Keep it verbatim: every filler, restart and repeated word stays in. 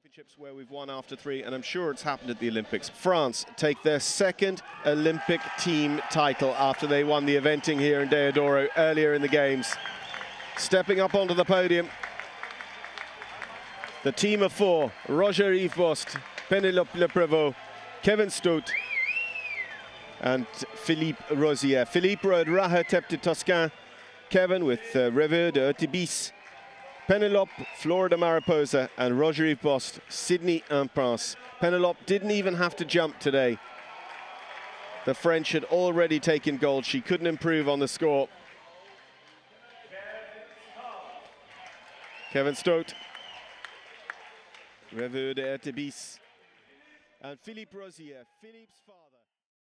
Championships where we've won after three, and I'm sure it's happened at the Olympics. France take their second Olympic team title after they won the eventing here in Deodoro earlier in the games. Stepping up onto the podium, the team of four: Roger-Yves Bost, Pénélope Leprevost, Kevin Stout and Philippe Rosier. Philippe rode Raja Tep de Toscan, Kevin with uh, Rêveur d'Eutébice, Pénélope, Florida Mariposa, and Roger-Yves Bost, Sydney Imprince. Pénélope didn't even have to jump today. The French had already taken gold. She couldn't improve on the score. Kevin Stout, Rêveur d'Eutébice, and Philippe Rosier, Philippe's father.